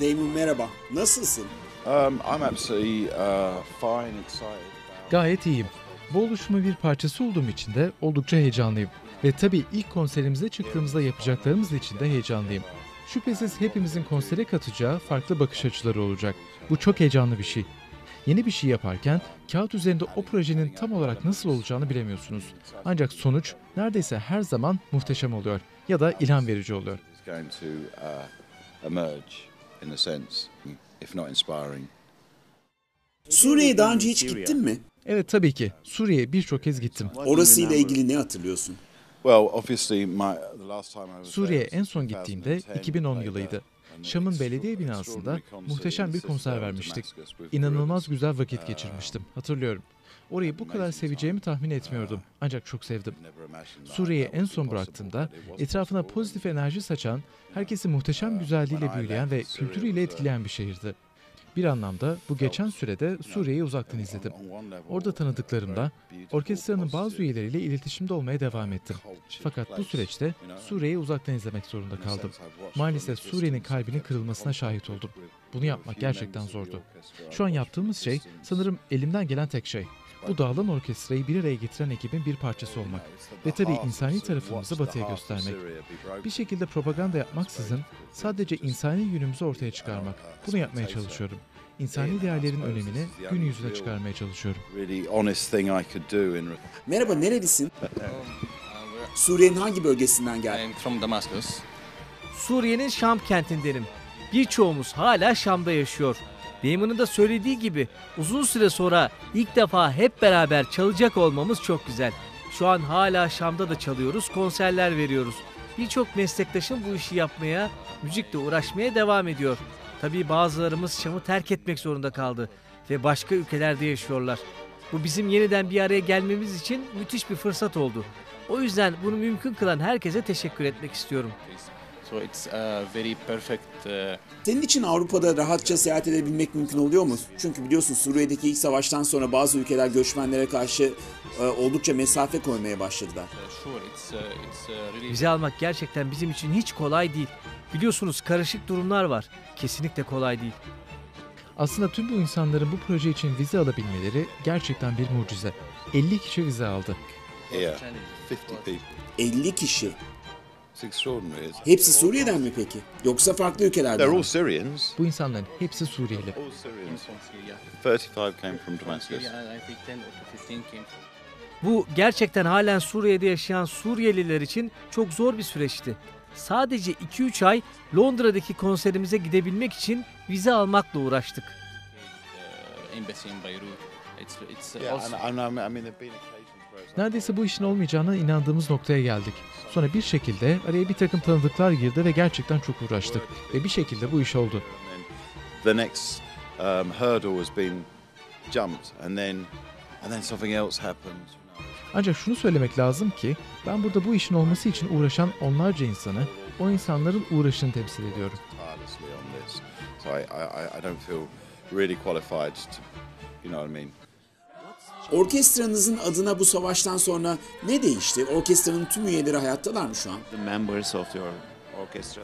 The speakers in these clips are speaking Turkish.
Damon merhaba. Nasılsın? I'm absolutely fine, excited. Gayet iyiyim. Bu oluşumun bir parçası olduğum için de oldukça heyecanlıyım. Ve tabii ilk konserimize çıktığımızda yapacaklarımız için de heyecanlıyım. Şüphesiz hepimizin konsere katacağı farklı bakış açıları olacak. Bu çok heyecanlı bir şey. Yeni bir şey yaparken kağıt üzerinde o projenin tam olarak nasıl olacağını bilemiyorsunuz. Ancak sonuç neredeyse her zaman muhteşem oluyor ya da ilham verici oluyor. Suriye'ye daha önce hiç gittin mi? Evet, tabii ki. Suriye'ye birçok kez gittim. Orasıyla ilgili ne hatırlıyorsun? Suriye'ye en son gittiğimde 2010 yılıydı. Şam'ın belediye binasında muhteşem bir konser vermiştik. İnanılmaz güzel vakit geçirmiştim, hatırlıyorum. Orayı bu kadar seveceğimi tahmin etmiyordum. Ancak çok sevdim. Suriye'yi en son bıraktığımda etrafına pozitif enerji saçan, herkesi muhteşem güzelliğiyle büyüleyen ve kültürüyle etkileyen bir şehirdi. Bir anlamda bu geçen sürede Suriye'yi uzaktan izledim. Orada tanıdıklarımla, orkestranın bazı üyeleriyle iletişimde olmaya devam ettim. Fakat bu süreçte Suriye'yi uzaktan izlemek zorunda kaldım. Maalesef Suriye'nin kalbinin kırılmasına şahit oldum. Bunu yapmak gerçekten zordu. Şu an yaptığımız şey sanırım elimden gelen tek şey. Bu dağılan orkestrayı bir araya getiren ekibin bir parçası olmak ve tabii insani tarafımızı batıya göstermek. Bir şekilde propaganda yapmaksızın sadece insani yönümüzü ortaya çıkarmak. Bunu yapmaya çalışıyorum. İnsani değerlerin önemini gün yüzüne çıkarmaya çalışıyorum. Merhaba, nerelisin? Suriye'nin hangi bölgesinden geldin? Suriye'nin Şam kentindenim. Birçoğumuz hala Şam'da yaşıyor. Damon'un da söylediği gibi uzun süre sonra ilk defa hep beraber çalacak olmamız çok güzel. Şu an hala Şam'da da çalıyoruz, konserler veriyoruz. Birçok meslektaşım bu işi yapmaya, müzikle uğraşmaya devam ediyor. Tabii bazılarımız Şam'ı terk etmek zorunda kaldı ve başka ülkelerde yaşıyorlar. Bu bizim yeniden bir araya gelmemiz için müthiş bir fırsat oldu. O yüzden bunu mümkün kılan herkese teşekkür etmek istiyorum. Senin için Avrupa'da rahatça seyahat edebilmek mümkün oluyor mu? Çünkü biliyorsun Suriye'deki ilk savaştan sonra bazı ülkeler göçmenlere karşı oldukça mesafe koymaya başladılar. Vize almak gerçekten bizim için hiç kolay değil. Biliyorsunuz karışık durumlar var. Kesinlikle kolay değil. Aslında tüm bu insanların bu proje için vize alabilmeleri gerçekten bir mucize. 50 kişi vize aldı. 50 kişi. Hepsi Suriye'den mi peki? Yoksa farklı ülkelerden mi? Bu insanların hepsi Suriyeli. Bu gerçekten halen Suriye'de yaşayan Suriyeliler için çok zor bir süreçti. Sadece 2-3 ay Londra'daki konserimize gidebilmek için vize almakla uğraştık. Neredeyse bu işin olmayacağına inandığımız noktaya geldik. Sonra bir şekilde araya bir takım tanıdıklar girdi ve gerçekten çok uğraştık. Ve bir şekilde bu iş oldu. The next hurdle has been jumped and then something else happened. Ancak şunu söylemek lazım ki ben burada bu işin olması için uğraşan onlarca insanı, o insanların uğraşını temsil ediyorum. Orkestranızın adına bu savaştan sonra ne değişti? Orkestranın tüm üyeleri hayattalar mı şu an? The members of your orchestra.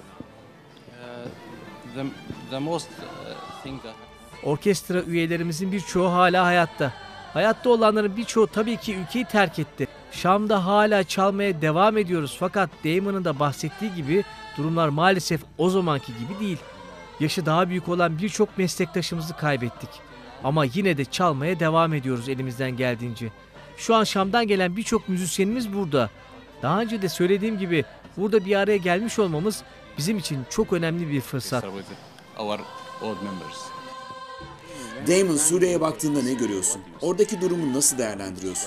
The most thing that Orkestra üyelerimizin birçoğu hala hayatta. Hayatta olanların birçoğu tabii ki ülkeyi terk etti. Şam'da hala çalmaya devam ediyoruz fakat Damon'un da bahsettiği gibi durumlar maalesef o zamanki gibi değil. Yaşı daha büyük olan birçok meslektaşımızı kaybettik. Ama yine de çalmaya devam ediyoruz elimizden geldiğince. Şu an Şam'dan gelen birçok müzisyenimiz burada. Daha önce de söylediğim gibi burada bir araya gelmiş olmamız bizim için çok önemli bir fırsat. Damon, Suriye'ye baktığında ne görüyorsun? Oradaki durumu nasıl değerlendiriyorsun?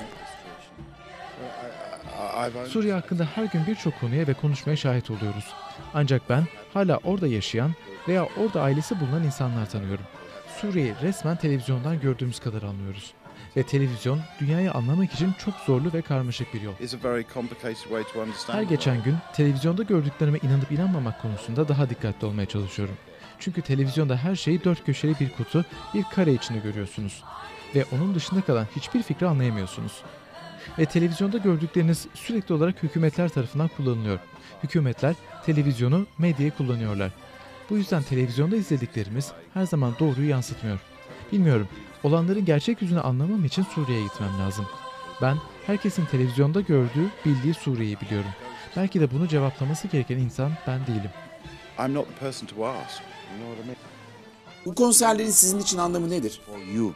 Suriye hakkında her gün birçok konuya ve konuşmaya şahit oluyoruz. Ancak ben hala orada yaşayan veya orada ailesi bulunan insanlar tanıyorum. Suriye'yi resmen televizyondan gördüğümüz kadar anlıyoruz. Ve televizyon dünyayı anlamak için çok zorlu ve karmaşık bir yol. Her geçen gün televizyonda gördüklerime inanıp inanmamak konusunda daha dikkatli olmaya çalışıyorum. Çünkü televizyonda her şeyi dört köşeli bir kutu, bir kare içinde görüyorsunuz. Ve onun dışında kalan hiçbir fikri anlayamıyorsunuz. Ve televizyonda gördükleriniz sürekli olarak hükümetler tarafından kullanılıyor. Hükümetler televizyonu, medyayı kullanıyorlar. Bu yüzden televizyonda izlediklerimiz her zaman doğruyu yansıtmıyor. Bilmiyorum, olanların gerçek yüzünü anlamam için Suriye'ye gitmem lazım. Ben herkesin televizyonda gördüğü, bildiği Suriye'yi biliyorum. Belki de bunu cevaplaması gereken insan ben değilim. I'm not the person to ask. You know what I mean? Bu konserlerin sizin için anlamı nedir? For you.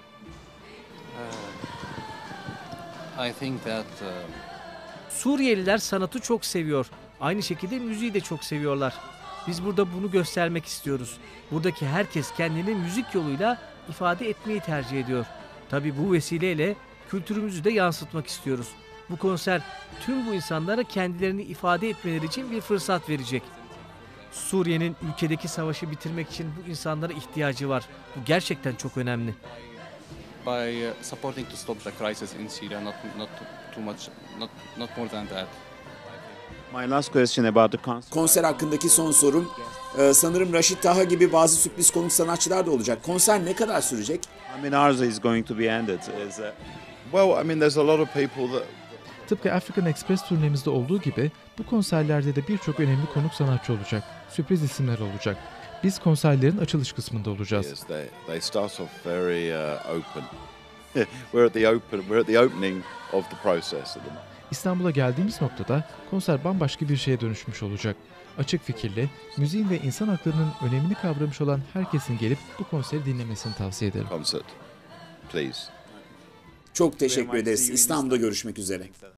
I think that Suriyeliler sanatı çok seviyor. Aynı şekilde müziği de çok seviyorlar. Biz burada bunu göstermek istiyoruz. Buradaki herkes kendini müzik yoluyla ifade etmeyi tercih ediyor. Tabii bu vesileyle kültürümüzü de yansıtmak istiyoruz. Bu konser tüm bu insanlara kendilerini ifade etmeleri için bir fırsat verecek. Suriye'nin ülkedeki savaşı bitirmek için bu insanlara ihtiyacı var. Bu gerçekten çok önemli. by supporting to stop the crisis in Syria, not too much, not more than that. My last question about the concert. Konser hakkındaki son sorum. Sanırım Raşit Taha gibi bazı sürpriz konuk sanatçılar da olacak. Konser ne kadar sürecek? I mean, ours is going to be ended. Well, I mean, there's a lot of people that Tıpkı African Express turnemizde olduğu gibi bu konserlerde de birçok önemli konuk sanatçı olacak. Sürpriz isimler olacak. Biz konserlerin açılış kısmında olacağız. Yes, they start off very open. We're at the opening of the process. İstanbul'a geldiğimiz noktada konser bambaşka bir şeye dönüşmüş olacak. Açık fikirli, müziğin ve insan haklarının önemini kavramış olan herkesin gelip bu konseri dinlemesini tavsiye ederim. Concert, please. Çok teşekkür ederiz. İstanbul'da görüşmek üzere.